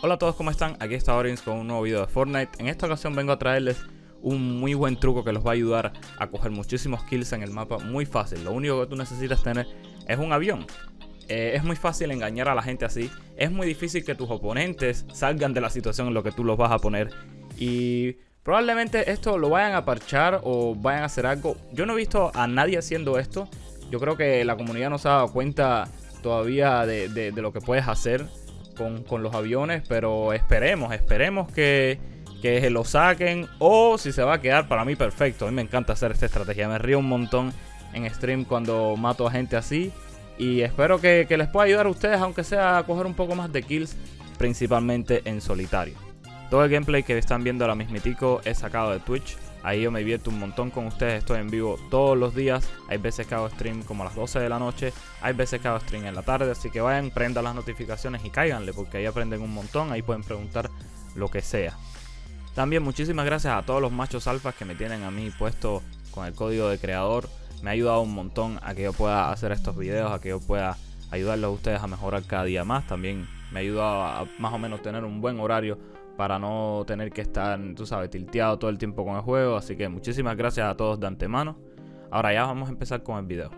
Hola a todos, ¿cómo están? Aquí está Orange con un nuevo video de Fortnite. En esta ocasión vengo a traerles un muy buen truco que los va a ayudar a coger muchísimos kills en el mapa muy fácil. Lo único que tú necesitas tener es un avión. Es muy fácil engañar a la gente así. Es muy difícil que tus oponentes salgan de la situación en la que tú los vas a poner. Y probablemente esto lo vayan a parchar o vayan a hacer algo. Yo no he visto a nadie haciendo esto. Yo creo que la comunidad no se ha dado cuenta todavía de lo que puedes hacer con los aviones, pero esperemos que lo saquen, o si se va a quedar, para mí perfecto. A mí me encanta hacer esta estrategia, me río un montón en stream cuando mato a gente así, y espero que les pueda ayudar a ustedes, aunque sea a coger un poco más de kills, principalmente en solitario. Todo el gameplay que están viendo ahora mismitico es sacado de Twitch. Ahí yo me divierto un montón con ustedes, estoy en vivo todos los días. Hay veces que hago stream como a las 12 de la noche, hay veces que hago stream en la tarde, así que vayan, prendan las notificaciones y cáiganle, porque ahí aprenden un montón, ahí pueden preguntar lo que sea. También muchísimas gracias a todos los machos alfas que me tienen a mí puesto con el código de creador. Me ha ayudado un montón a que yo pueda hacer estos videos, a que yo pueda ayudarles a ustedes a mejorar cada día más. También me ha ayudado a más o menos tener un buen horario para no tener que estar, tú sabes, tilteado todo el tiempo con el juego. Así que muchísimas gracias a todos de antemano. Ahora ya vamos a empezar con el video.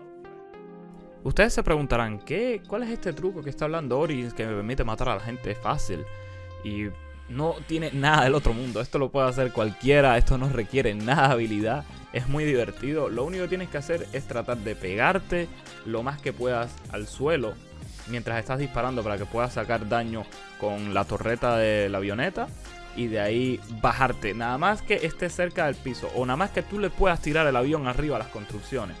Ustedes se preguntarán, ¿cuál es este truco que está hablando Origins que me permite matar a la gente fácil? Y no tiene nada del otro mundo. Esto lo puede hacer cualquiera, esto no requiere nada de habilidad. Es muy divertido. Lo único que tienes que hacer es tratar de pegarte lo más que puedas al suelo mientras estás disparando, para que puedas sacar daño con la torreta de la avioneta, y de ahí bajarte, nada más que estés cerca del piso, o nada más que tú le puedas tirar el avión arriba a las construcciones.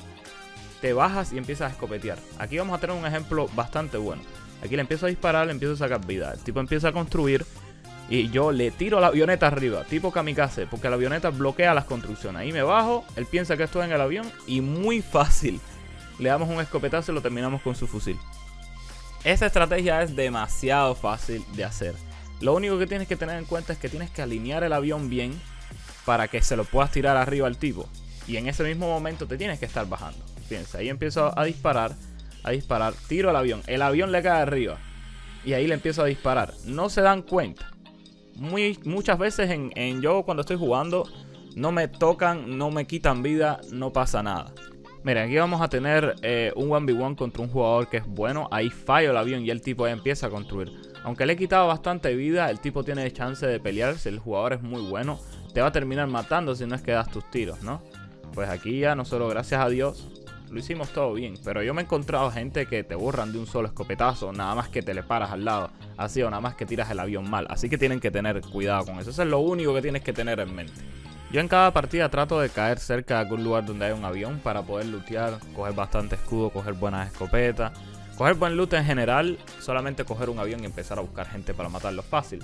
Te bajas y empiezas a escopetear. Aquí vamos a tener un ejemplo bastante bueno. Aquí le empiezo a disparar, le empiezo a sacar vida. El tipo empieza a construir y yo le tiro la avioneta arriba, tipo kamikaze, porque la avioneta bloquea las construcciones. Ahí me bajo, él piensa que estoy en el avión y muy fácil le damos un escopetazo y lo terminamos con su fusil. Esta estrategia es demasiado fácil de hacer. Lo único que tienes que tener en cuenta es que tienes que alinear el avión bien para que se lo puedas tirar arriba al tipo. Y en ese mismo momento te tienes que estar bajando. Fíjense, ahí empiezo a disparar, tiro el avión le cae arriba. Y ahí le empiezo a disparar. No se dan cuenta. Muchas veces yo cuando estoy jugando no me tocan, no me quitan vida, no pasa nada. Miren, aquí vamos a tener un 1v1 contra un jugador que es bueno. Ahí fallo el avión y el tipo ya empieza a construir. Aunque le he quitado bastante vida, el tipo tiene chance de pelear. Si el jugador es muy bueno, te va a terminar matando si no es que das tus tiros, ¿no? Pues aquí ya nosotros, gracias a Dios, lo hicimos todo bien. Pero yo me he encontrado gente que te borran de un solo escopetazo, nada más que te le paras al lado, así, o nada más que tiras el avión mal. Así que tienen que tener cuidado con eso. Eso es lo único que tienes que tener en mente. Yo en cada partida trato de caer cerca de algún lugar donde hay un avión para poder lootear, coger bastante escudo, coger buenas escopetas, coger buen loot en general, solamente coger un avión y empezar a buscar gente para matarlo fácil.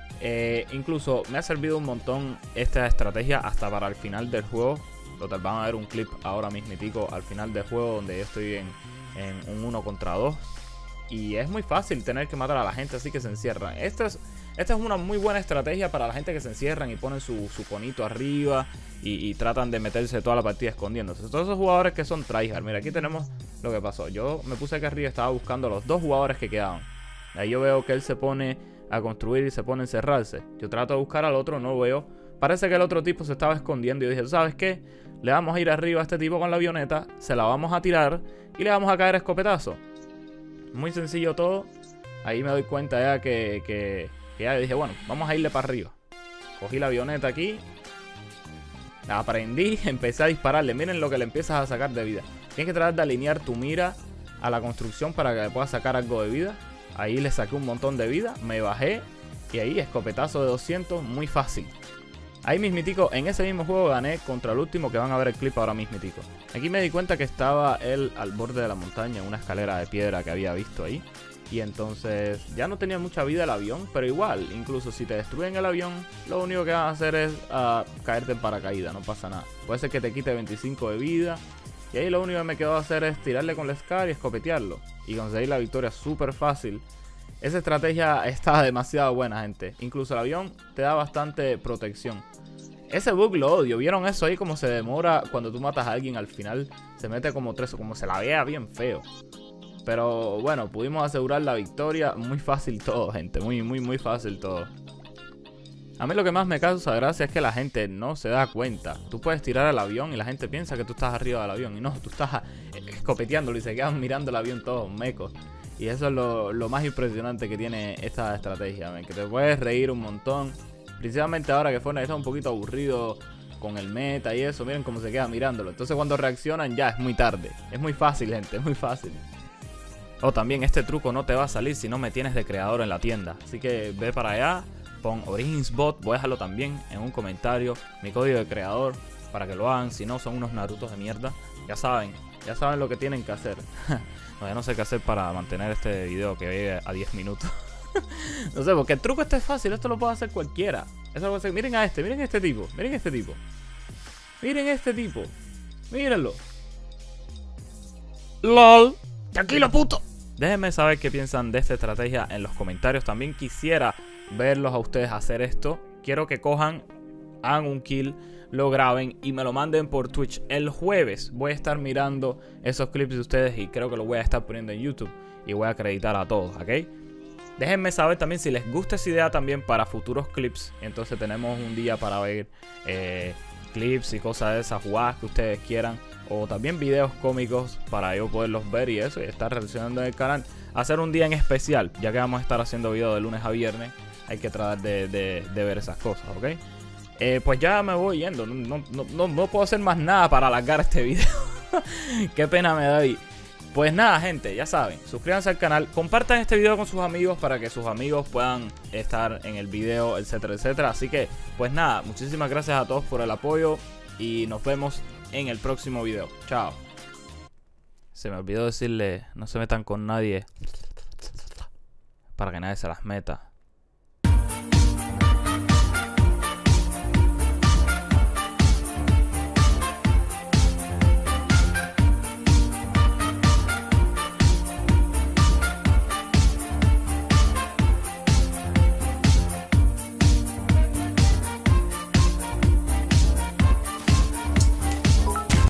Incluso me ha servido un montón esta estrategia hasta para el final del juego. Total, van a ver un clip ahora mismitico al final del juego donde yo estoy en un 1 contra 2. Y es muy fácil tener que matar a la gente así que se encierran. Esta es una muy buena estrategia para la gente que se encierran y ponen su conito arriba y tratan de meterse toda la partida escondiéndose. Todos esos jugadores que son tryhard. Mira, aquí tenemos lo que pasó. Yo me puse aquí arriba y estaba buscando a los dos jugadores que quedaban. Ahí yo veo que él se pone a construir y se pone a encerrarse. Yo trato de buscar al otro, no lo veo. Parece que el otro tipo se estaba escondiendo y yo dije, ¿sabes qué? Le vamos a ir arriba a este tipo con la avioneta, se la vamos a tirar y le vamos a caer escopetazo. Muy sencillo todo. Ahí me doy cuenta ya que ya dije, bueno, vamos a irle para arriba. Cogí la avioneta aquí, la aprendí, empecé a dispararle. Miren lo que le empiezas a sacar de vida. Tienes que tratar de alinear tu mira a la construcción para que le puedas sacar algo de vida. Ahí le saqué un montón de vida, me bajé y ahí escopetazo de 200, muy fácil. Ahí mismitico, en ese mismo juego gané contra el último, que van a ver el clip ahora mismitico. Aquí me di cuenta que estaba él al borde de la montaña, en una escalera de piedra que había visto ahí. Y entonces ya no tenía mucha vida el avión, pero igual, incluso si te destruyen el avión, lo único que van a hacer es caerte en paracaídas, no pasa nada. Puede ser que te quite 25 de vida. Y ahí lo único que me quedó hacer es tirarle con la SCAR y escopetearlo. Y conseguir la victoria súper fácil. Esa estrategia está demasiado buena, gente. Incluso el avión te da bastante protección. Ese bug lo odio. ¿Vieron eso ahí? Como se demora cuando tú matas a alguien al final. Se mete como 3 o como se la vea bien feo. Pero bueno, pudimos asegurar la victoria. Muy fácil todo, gente. Muy fácil todo. A mí lo que más me causa gracia es que la gente no se da cuenta. Tú puedes tirar al avión y la gente piensa que tú estás arriba del avión. Y no, tú estás escopeteándolo y se quedan mirando el avión todos mecos. Y eso es lo más impresionante que tiene esta estrategia, man, que te puedes reír un montón. Principalmente ahora que Fortnite está un poquito aburrido con el meta y eso. Miren cómo se queda mirándolo. Entonces cuando reaccionan ya es muy tarde. Es muy fácil, gente, es muy fácil. También este truco no te va a salir si no me tienes de creador en la tienda. Así que ve para allá. Pon OriginsBot, voy a dejarlo también en un comentario, mi código de creador, para que lo hagan. Si no, son unos Narutos de mierda. Ya saben lo que tienen que hacer. No, ya no sé qué hacer para mantener este video que llegue a 10 minutos. No sé, porque el truco este es fácil, esto lo puede hacer cualquiera. Eso lo puede hacer. Miren a este, miren este tipo, miren este tipo. Miren este tipo, mírenlo. LOL, tranquilo puto. Déjenme saber qué piensan de esta estrategia en los comentarios. También quisiera verlos a ustedes hacer esto. Quiero que cojan, hagan un kill, lo graben y me lo manden por Twitch. El jueves voy a estar mirando esos clips de ustedes y creo que los voy a estar poniendo en YouTube y voy a acreditar a todos, ¿ok? Déjenme saber también si les gusta esa idea también para futuros clips. Entonces tenemos un día para ver clips y cosas de esas, jugadas que ustedes quieran. O también videos cómicos para yo poderlos ver y eso, y estar reaccionando en el canal. Hacer un día en especial, ya que vamos a estar haciendo videos de lunes a viernes. Hay que tratar de ver esas cosas, ¿ok? Pues ya me voy yendo. No puedo hacer más nada para alargar este video. Qué pena me da ahí. Pues nada, gente, ya saben, suscríbanse al canal, compartan este video con sus amigos para que sus amigos puedan estar en el video, etcétera, etcétera. Así que, pues nada, muchísimas gracias a todos por el apoyo y nos vemos en el próximo video. Chao. Se me olvidó decirle, no se metan con nadie para que nadie se las meta.